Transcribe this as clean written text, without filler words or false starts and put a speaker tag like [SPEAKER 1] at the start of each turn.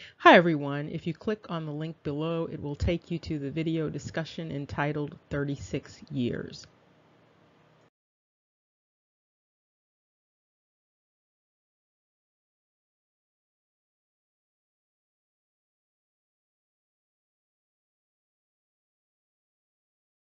[SPEAKER 1] Hi everyone, if you click on the link below, it will take you to the video discussion entitled 36 Years.